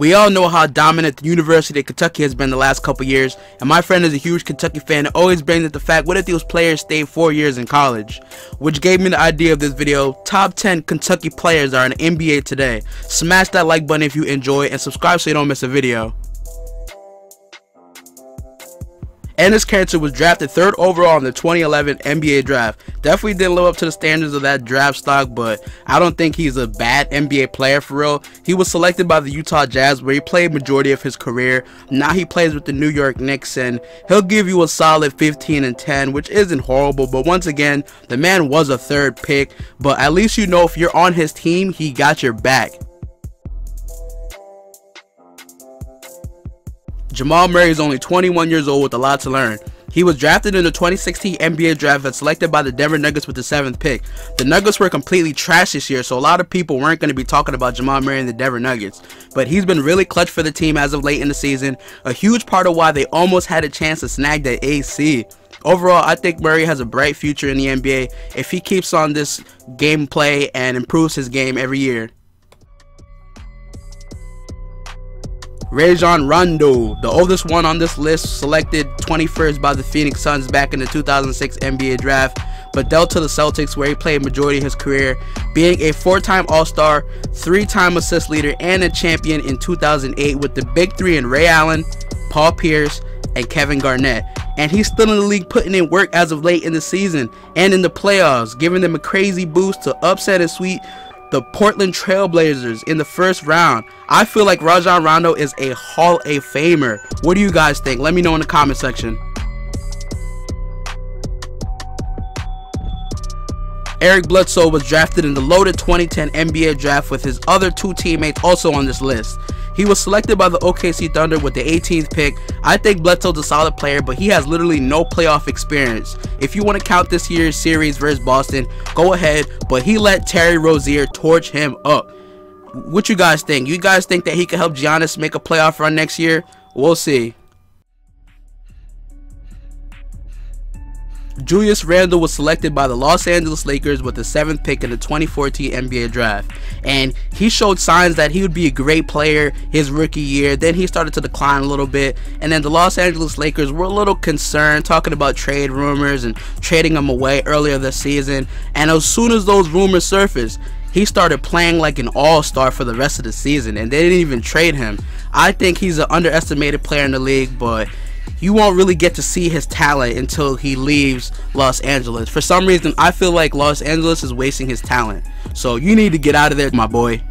We all know how dominant the University of Kentucky has been the last couple years, and my friend is a huge Kentucky fan and always brings up the fact, what if those players stayed 4 years in college? Which gave me the idea of this video. Top 10 Kentucky players are in the NBA today. Smash that like button if you enjoy and subscribe so you don't miss a video. Enes Kanter was drafted 3rd overall in the 2011 NBA draft. Definitely didn't live up to the standards of that draft stock, but I don't think he's a bad NBA player for real. He was selected by the Utah Jazz, where he played majority of his career. Now he plays with the New York Knicks, and he'll give you a solid 15 and 10, which isn't horrible. But once again, the man was a 3rd pick, but at least you know if you're on his team, he got your back. Jamal Murray is only 21 years old with a lot to learn. He was drafted in the 2016 NBA draft and selected by the Denver Nuggets with the 7th pick. The Nuggets were completely trash this year, so a lot of people weren't going to be talking about Jamal Murray and the Denver Nuggets. But he's been really clutch for the team as of late in the season, a huge part of why they almost had a chance to snag that AC. Overall, I think Murray has a bright future in the NBA if he keeps on this gameplay and improves his game every year. Rajon Rondo, the oldest one on this list, selected 21st by the Phoenix Suns back in the 2006 NBA draft, but dealt to the Celtics, where he played majority of his career, being a 4-time All-Star, 3-time assist leader, and a champion in 2008 with the Big Three in Ray Allen, Paul Pierce, and Kevin Garnett. And he's still in the league putting in work as of late in the season and in the playoffs, giving them a crazy boost to upset and sweep the Portland Trail Blazers in the 1st round. I feel like Rajon Rondo is a Hall of Famer. What do you guys think? Let me know in the comment section. Eric Bledsoe was drafted in the loaded 2010 NBA draft with his other 2 teammates also on this list. He was selected by the OKC Thunder with the 18th pick. I think Bledsoe's a solid player, but he has literally no playoff experience. If you want to count this year's series versus Boston, go ahead, but he let Terry Rozier torch him up. What you guys think? You guys think that he could help Giannis make a playoff run next year? We'll see. Julius Randle was selected by the Los Angeles Lakers with the 7th pick in the 2014 NBA draft, and he showed signs that he would be a great player his rookie year. Then he started to decline a little bit, and then the Los Angeles Lakers were a little concerned, talking about trade rumors and trading him away earlier this season. And as soon as those rumors surfaced, he started playing like an all-star for the rest of the season, and they didn't even trade him. I think he's an underestimated player in the league, but you won't really get to see his talent until he leaves Los Angeles. For some reason, I feel like Los Angeles is wasting his talent. So you need to get out of there, my boy.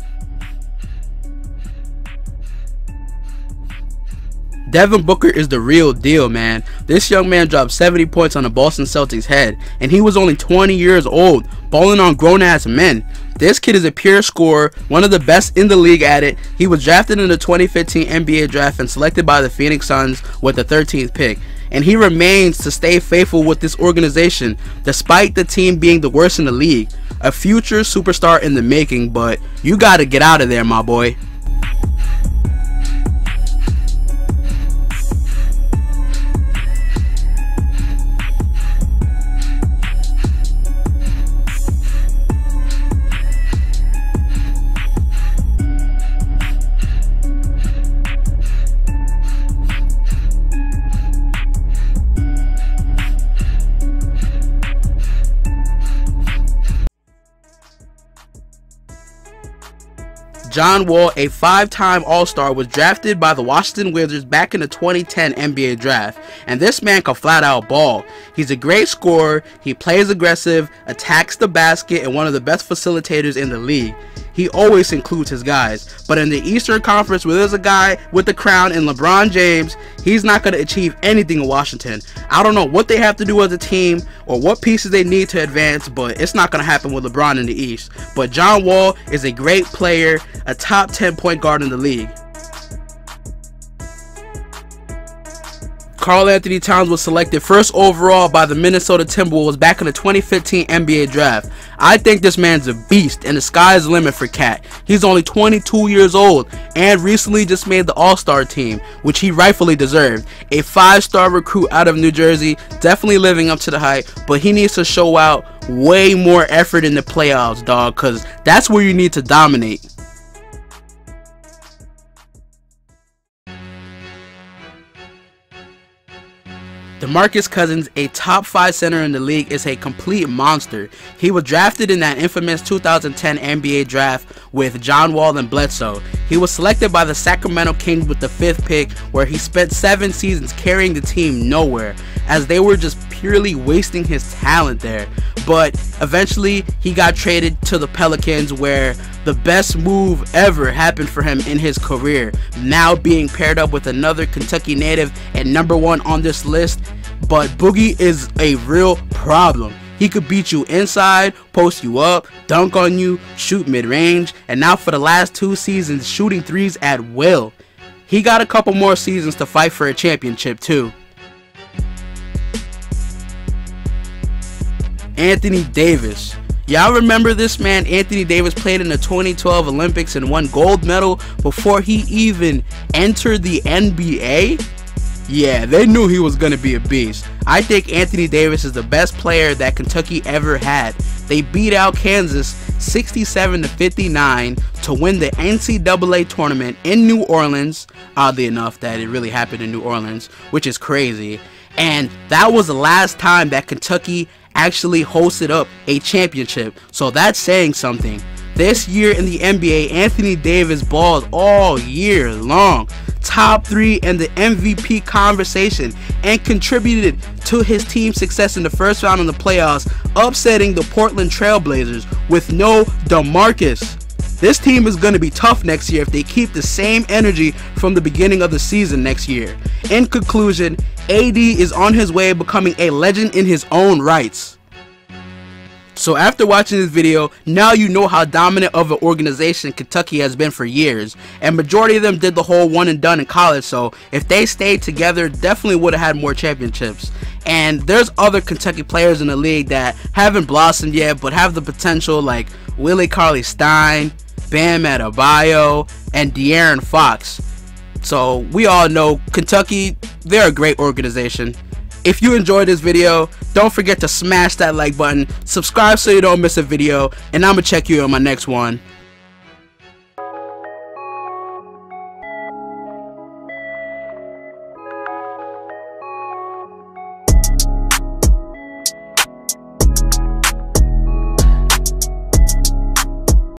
Devin Booker is the real deal, man. This young man dropped 70 points on the Boston Celtics' head, and he was only 20 years old, balling on grown-ass men. This kid is a pure scorer, one of the best in the league at it. He was drafted in the 2015 NBA draft and selected by the Phoenix Suns with the 13th pick. And he remains to stay faithful with this organization, despite the team being the worst in the league. A future superstar in the making, but you gotta get out of there, my boy. John Wall, a 5-time All-Star, was drafted by the Washington Wizards back in the 2010 NBA draft, and this man can flat out ball. He's a great scorer, he plays aggressive, attacks the basket, and one of the best facilitators in the league. He always includes his guys, but in the Eastern Conference, where there's a guy with the crown in LeBron James, he's not going to achieve anything in Washington. I don't know what they have to do as a team or what pieces they need to advance, but it's not going to happen with LeBron in the East. But John Wall is a great player, a top 10 point guard in the league. Karl-Anthony Towns was selected 1st overall by the Minnesota Timberwolves back in the 2015 NBA draft. I think this man's a beast, and the sky is the limit for Cat. He's only 22 years old and recently just made the All-Star team, which he rightfully deserved. A 5-star recruit out of New Jersey, definitely living up to the hype, but he needs to show out way more effort in the playoffs, dog, because that's where you need to dominate. DeMarcus Cousins, a top 5 center in the league, is a complete monster. He was drafted in that infamous 2010 NBA draft with John Wall and Bledsoe. He was selected by the Sacramento Kings with the 5th pick, where he spent 7 seasons carrying the team nowhere, as they were just purely wasting his talent there. But eventually he got traded to the Pelicans, where the best move ever happened for him in his career, now being paired up with another Kentucky native and #1 on this list. But Boogie is a real problem. He could beat you inside, post you up, dunk on you, shoot mid-range, and now for the last 2 seasons shooting threes at will. He got a couple more seasons to fight for a championship too. Anthony Davis. Y'all remember this man? Anthony Davis played in the 2012 Olympics and won gold medal before he even entered the NBA? Yeah, they knew he was going to be a beast. I think Anthony Davis is the best player that Kentucky ever had. They beat out Kansas 67-59 to win the NCAA tournament in New Orleans. Oddly enough, that it really happened in New Orleans, which is crazy. And that was the last time that Kentucky actually hosted up a championship, so that's saying something. This year in the NBA, Anthony Davis balls all year long, top 3 in the MVP conversation, and contributed to his team's success in the first round of the playoffs, upsetting the Portland Trailblazers with no DeMarcus. This team is going to be tough next year if they keep the same energy from the beginning of the season next year. In conclusion, AD is on his way becoming a legend in his own rights. So after watching this video, now you know how dominant of an organization Kentucky has been for years, and majority of them did the whole one and done in college, so if they stayed together, definitely would have had more championships. And there's other Kentucky players in the league that haven't blossomed yet but have the potential, like Willie Cauley-Stein, Bam Adebayo, and De'Aaron Fox. So we all know Kentucky, they're a great organization. If you enjoyed this video, don't forget to smash that like button, subscribe so you don't miss a video, and I'm gonna check you on my next one.